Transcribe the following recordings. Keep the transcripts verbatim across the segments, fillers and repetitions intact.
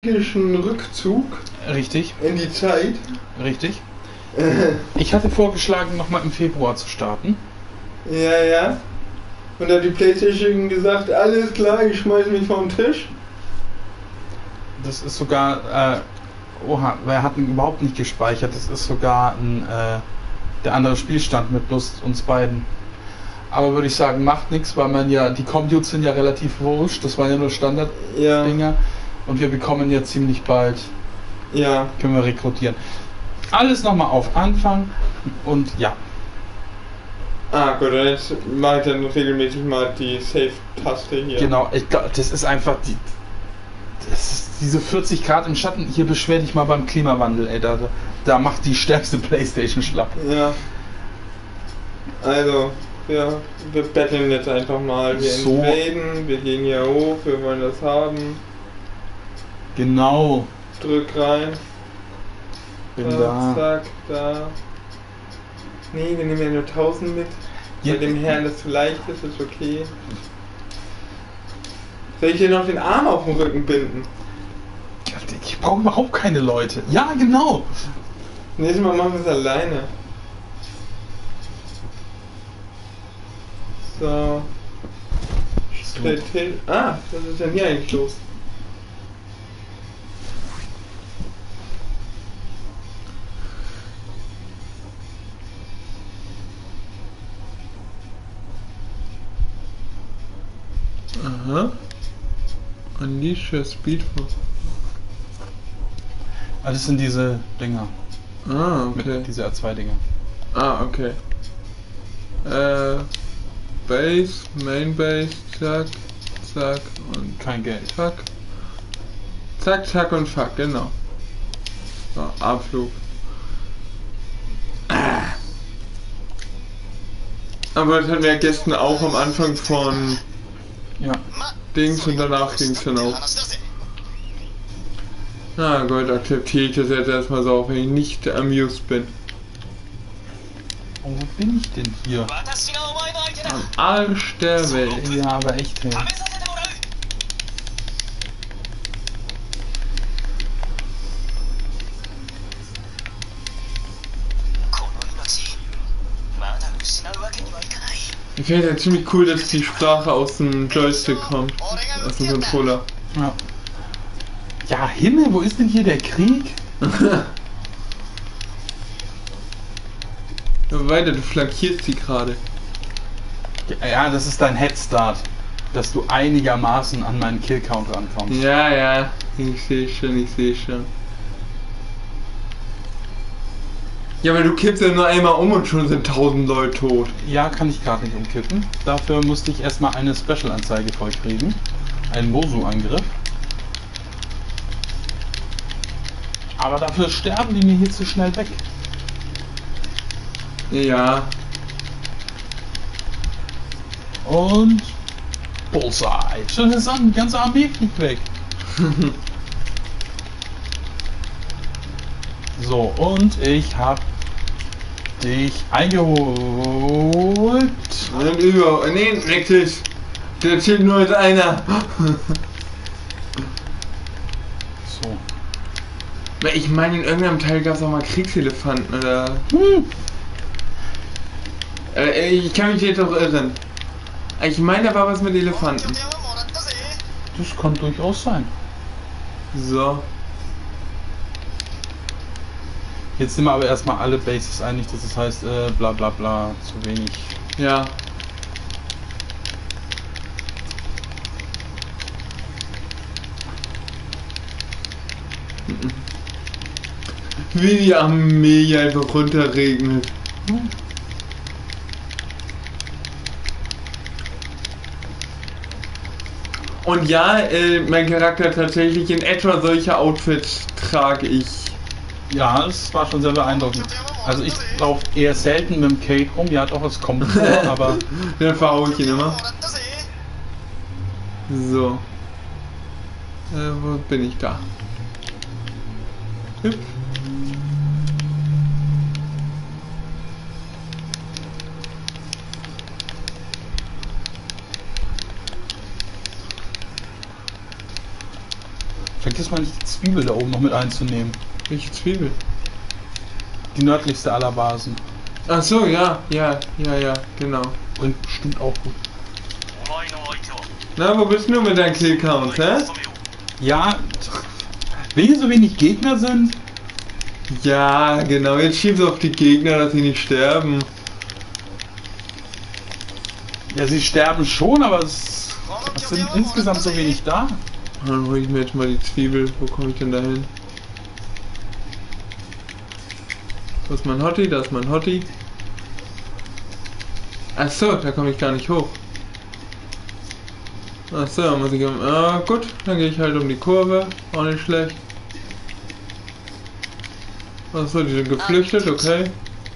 Rückzug Richtig. in die Zeit. Richtig. Ich hatte vorgeschlagen, nochmal im Februar zu starten. Ja, ja. Und da hat die PlayStation gesagt, alles klar, ich schmeiß mich vom Tisch. Das ist sogar, äh, oha, wir hatten überhaupt nicht gespeichert. Das ist sogar ein, äh, der andere Spielstand mit bloß uns beiden. Aber würde ich sagen, macht nichts, weil man ja, die Computes sind ja relativ wurscht. Das waren ja nur Standard-Dinger. Ja. Und wir bekommen ja ziemlich bald, Ja. können wir rekrutieren. Alles nochmal auf Anfang und ja. Ah gut, und jetzt mache ich dann regelmäßig mal die Save-Taste hier. Genau, ich glaube, das ist einfach die. Das ist diese vierzig Grad im Schatten. Hier beschwer dich mal beim Klimawandel, ey. Da, da macht die stärkste PlayStation schlapp. Ja. Also, ja, wir betteln jetzt einfach mal. Wir So. invaden, wir gehen hier hoch, wir wollen das haben. Genau. Drück rein. Bin Zack, da. zack, da. Nee, wir nehmen ja nur tausend mit. Ja. Bei dem Herrn das zu leicht ist, ist okay. Soll ich dir noch den Arm auf den Rücken binden? Ich brauche überhaupt keine Leute. Ja, genau. Nächstes Mal machen wir es alleine. So. Straight hin. Ah, was ist denn hier eigentlich los? Aha. Unleash your speed for. Alles sind diese Dinger. Ah, okay. Mit diese R zwei Dinger. Ah, okay. Äh. Base, Main Base, zack, zack und Kein Geld. zack. Zack, zack und fuck, genau. So, Abflug. Ah. Aber das hatten wir ja gestern auch am Anfang von Ja. Dings und danach ging es dann auch. Na gut, akzeptiere ich das jetzt erstmal so, auch wenn ich nicht amused bin. Oh, wo bin ich denn hier? Am Arsch der Welt. Ja, aber echt, hey. Ich finde ja ziemlich cool, dass die Sprache aus dem Joystick kommt. Aus dem Controller. Ja. Ja, Himmel, wo ist denn hier der Krieg? Weiter, du flankierst sie gerade. Ja, das ist dein Headstart. Dass du einigermaßen an meinen Killcount rankommst. Ja, ja, ich sehe schon, ich sehe schon. Ja, aber du kippst ja nur einmal um und schon sind tausend Leute tot. Ja, kann ich gerade nicht umkippen. Dafür musste ich erstmal eine Special-Anzeige vollkriegen. Ein Mosu-Angriff. Aber dafür sterben die mir hier zu schnell weg. Ja. Und Bullseye. Schon ist an, die ganze Armee fliegt weg. So, und ich hab dich eingeholt. Und über. Nee, richtig. Der zählt nur als einer. So. Ich meine, in irgendeinem Teil gab es auch mal Kriegselefanten, oder? Hm. Äh, ich kann mich jetzt auch irren. Ich meine, da war was mit Elefanten. Das kann durchaus sein. So. Jetzt sind wir aber erstmal alle Bases einig, dass es heißt, äh, bla bla bla, zu wenig. Ja. Wie die Armee einfach runterregnet. Hm. Und ja, äh, mein Charakter tatsächlich in etwa solche Outfits trage ich. Ja, es war schon sehr beeindruckend. Also ich laufe eher selten mit dem Cape rum, ja doch, es kommt vor, aber... Dann verhau ich ihn immer. So. Äh, wo bin ich da? Hüpf. Vergiss mal nicht die Zwiebel da oben noch mit einzunehmen. Welche Zwiebel? Die nördlichste aller Basen. Ach so, ja, ja, ja, ja, genau. Bringt bestimmt auch gut. Na, wo bist du mit deinem Kill-Count, hä? Ja, wenn hier so wenig Gegner sind. Ja, genau, jetzt schiebst du auf die Gegner, dass sie nicht sterben. Ja, sie sterben schon, aber es, es sind insgesamt so wenig da. Dann hol ich mir jetzt mal die Zwiebel. Wo komme ich denn da hin? Da ist mein Hottie, da ist mein Hottie. Achso, da komme ich gar nicht hoch. Achso, da muss ich um. Ah, gut, dann gehe ich halt um die Kurve. Auch nicht schlecht. Achso, die sind geflüchtet, okay.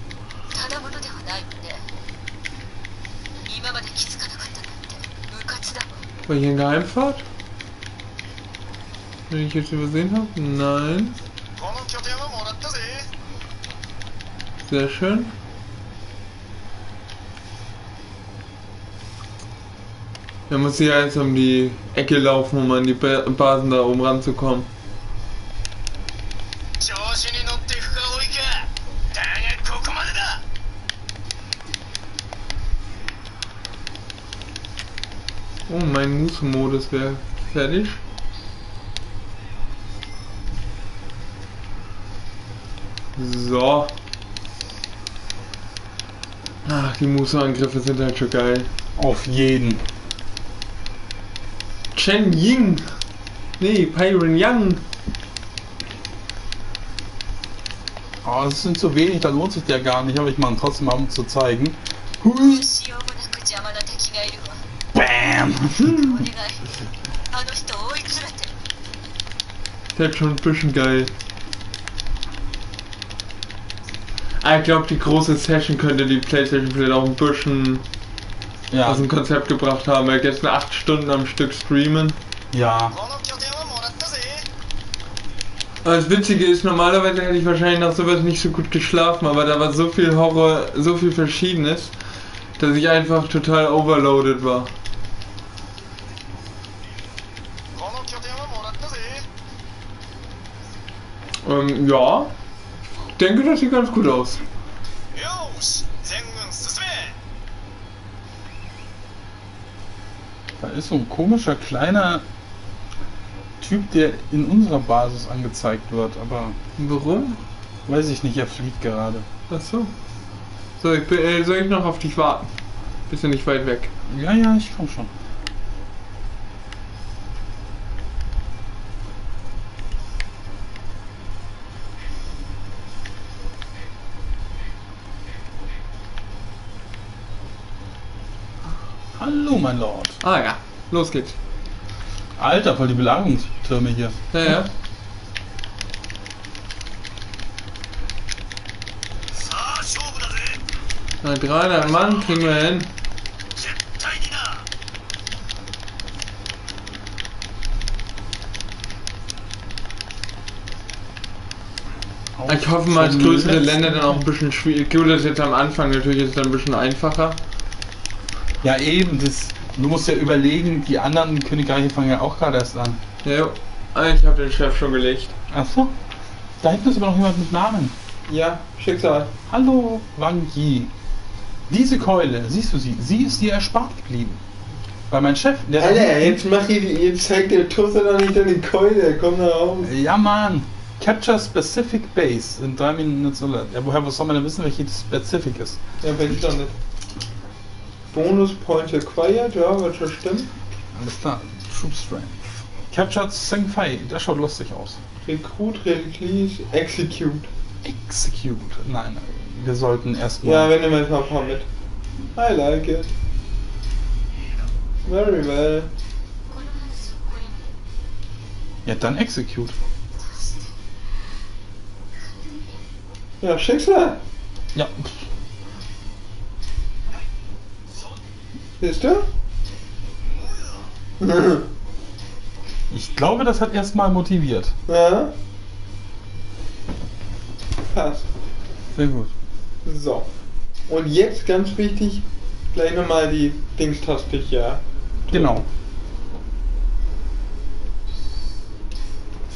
War hier ein Geheimpfad? Den ich jetzt übersehen habe? Nein. Sehr schön. Er muss hier jetzt um die Ecke laufen, um an die ba Basen da oben ranzukommen. Oh, mein Muße-Modus wäre fertig. So. Ach, die Muße-Angriffe sind halt schon geil. Auf jeden. Chen Ying. Nee, Pyron Yang. Oh, es sind zu wenig, da lohnt sich der gar nicht, aber ich mache ihn trotzdem mal, um zu zeigen. Hui. Bam! Der ist schon ein bisschen geil. Ah, ich glaube, die große Session könnte die PlayStation vielleicht auch ein bisschen Ja. aus dem Konzept gebracht haben. Er jetzt acht Stunden am Stück streamen. Ja. Aber das Witzige ist, normalerweise hätte ich wahrscheinlich nach sowas nicht so gut geschlafen, aber da war so viel Horror, so viel Verschiedenes, dass ich einfach total overloaded war. Ähm, ja. Ich denke, das sieht ganz gut aus. Da ist so ein komischer kleiner Typ, der in unserer Basis angezeigt wird, aber Warum? weiß ich nicht, er fliegt gerade. Ach so. So, ich bin, äh, soll ich noch auf dich warten? Bist du nicht weit weg? Ja, ja, ich komm schon. Hallo, mein Lord. Ah ja, los geht's. Alter, voll die Belagerungstürme hier. Ja, ja. Na, dreihundert Mann kriegen wir hin. Ich hoffe mal, als größere Länder dann auch ein bisschen schwierig. Gut, das ist jetzt am Anfang natürlich ist es dann ein bisschen einfacher. Ja, eben, das, du musst ja überlegen, die anderen Königreiche fangen ja auch gerade erst an. Ja, ich habe den Chef schon gelegt. Achso, da hinten ist aber noch jemand mit Namen. Ja, Schicksal. Hallo, Wang Yi. Diese Keule, siehst du sie? Sie ist dir erspart geblieben. Weil mein Chef, der... Alter, jetzt mach ich, jetzt zeigt der Tusser doch nicht an die Keule, komm da raus. Ja, Mann. Capture Specific Base in drei Minuten. Ja, woher was soll man denn wissen, welche Specific ist? Ja, weiß ich doch nicht. Bonus Points acquired, ja, wird schon stimmen. Alles klar. Troop Strength. Captured Seng Fei, das schaut lustig aus. Recruit, Release, Execute. Execute. Nein, wir sollten erstmal. Ja, wir nehmen jetzt mal ein paar mit. I like it. Very well. Ja, dann Execute. Ja, Schicksal. Ja. Siehst du? Ich glaube, das hat erstmal motiviert. Ja. Passt. Sehr gut. So. Und jetzt ganz wichtig, gleich nochmal die Dingstaste hier. Genau.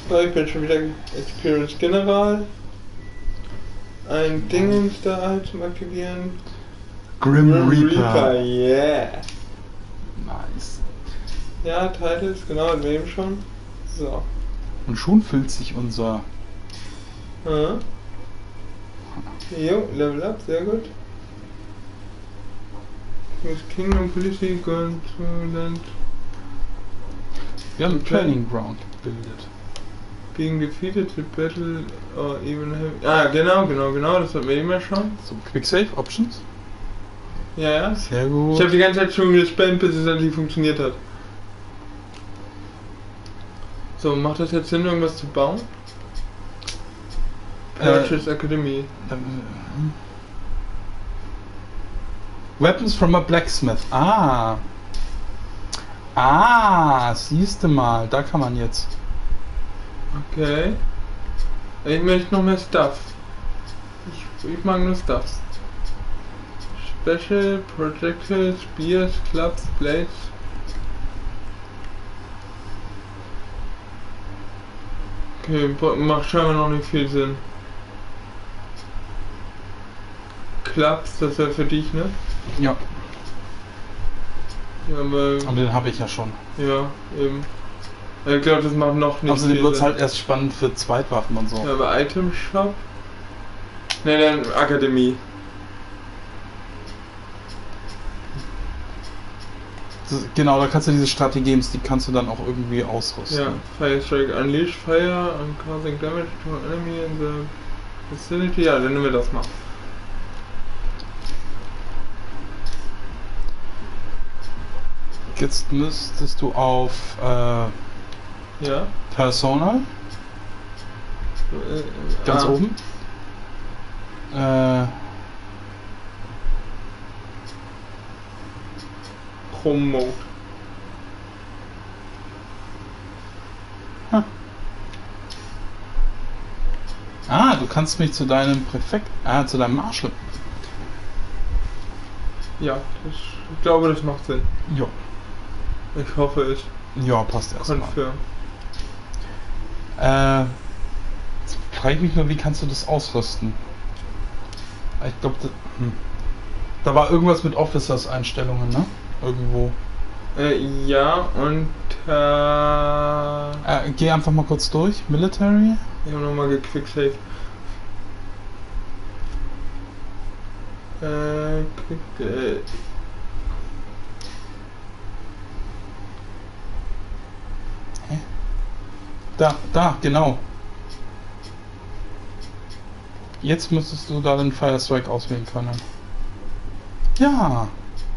Oh, ich bin schon wieder Experience General. Ein Dingens da halt zum Aktivieren. Grim, Grim Reaper. Reaper, yeah. Nice. Ja, Titles, genau, in wem schon. So. Und schon füllt sich unser... Ja. Jo, Level Up, sehr gut. Miss Kingdom Policy Consultant. Wir haben einen Okay. Training Ground gebildet. Being defeated with battle or even have... Ah, genau, genau, genau, das hatten wir immer schon. So, Quick Save Options. Ja, ja. Sehr gut. Ich habe die ganze Zeit schon gespammt, bis es endlich funktioniert hat. So, macht das jetzt Sinn, irgendwas zu bauen? Purchase Academy. Ähm, Weapons from a Blacksmith. Ah. Ah, siehste mal, da kann man jetzt. Okay. Ich möchte noch mehr Stuff. Ich, ich mag nur Stuff. Special, Projectiles, Spears, Clubs, Blades. Okay, macht scheinbar noch nicht viel Sinn. Clubs, das wäre für dich, ne? Ja, Ja, aber... und den habe ich ja schon. Ja, eben. Ich glaube, das macht noch nicht Außerdem viel wird es Sinn. halt erst spannend für Zweitwaffen und so. Ja, aber Item Shop? Ne, dann Akademie. Das, genau, da kannst du diese Strategie-Games, die kannst du dann auch irgendwie ausrüsten. Ja, Fire Strike, Unleash Fire and causing damage to enemy in the vicinity. Ja, dann nehmen wir das mal. Jetzt müsstest du auf äh, Ja. Persona, Äh, ganz ah, oben. Äh, Promote. ah, du kannst mich zu deinem Präfekt, ah, zu deinem Marshal. Ja, das, ich glaube, das macht Sinn. Ja. Ich hoffe es. Ja, passt erstmal. Confirm. Äh, jetzt frage ich mich nur, wie kannst du das ausrüsten? Ich glaube, da, hm. da war irgendwas mit Officers-Einstellungen, ne? Irgendwo. Äh, ja, und äh, Äh, geh einfach mal kurz durch. Military. ich habe nochmal gequicksave. Äh, quick, äh, Da, da, genau. Jetzt müsstest du da den Fire Strike auswählen können. Ja.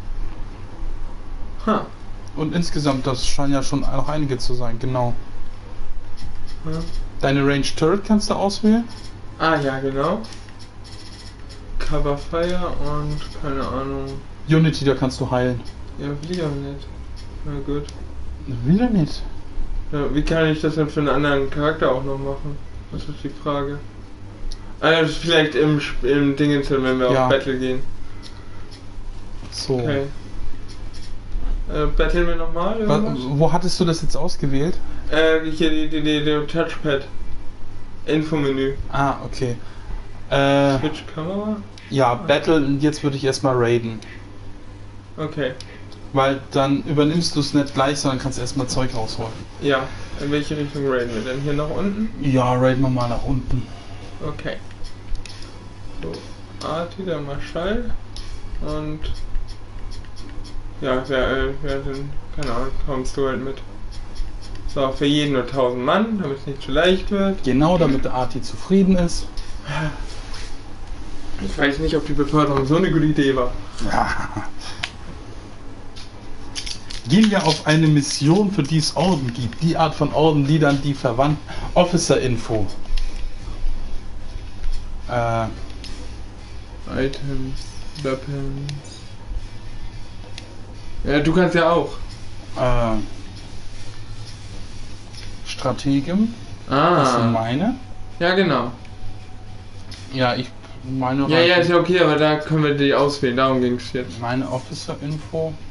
ha. Und insgesamt, das scheinen ja schon noch einige zu sein, genau. Ja. Deine Range Turret kannst du auswählen. Ah, ja, genau. Cover Fire und keine Ahnung. Unity, da kannst du heilen. Ja, will ich auch nicht. Na gut. Wieder nicht. Ja, wie kann ich das denn für einen anderen Charakter auch noch machen? Das ist die Frage. Ah, ja, das ist vielleicht im, Sp- im Dingens, wenn wir Ja. auf Battle gehen. So. Okay. Äh, battlen wir nochmal Wa- irgendwas? Wo hattest du das jetzt ausgewählt? Äh, hier die, die, die, die Touchpad. Infomenü. Ah, okay. Äh, Switch Kamera? ja, Battle, und jetzt würde ich erstmal raiden. Okay. Weil dann übernimmst du es nicht gleich, sondern kannst erstmal Zeug rausholen. Ja. In welche Richtung raiden wir denn? Hier nach unten? Ja, raiden wir mal nach unten. Okay. So. Arti, der Marschall. Und. Ja, wer, äh, wer denn? Keine Ahnung, kommst du halt mit. So, für jeden nur tausend Mann, damit es nicht zu leicht wird. Genau, damit der Arti zufrieden ist. Ich weiß nicht, ob die Beförderung so eine gute Idee war. Ja. Gehen wir auf eine Mission, für die es Orden gibt. Die Art von Orden, die dann die verwandten. Officer-Info. Äh, Items, Weapons. Ja, du kannst ja auch. äh, Strategen. Das sind Ah. meine. Ja, genau. Ja, ich meine Ja, ja, ist ja okay, aber da können wir die auswählen. Darum ging es jetzt. meine Officer-Info.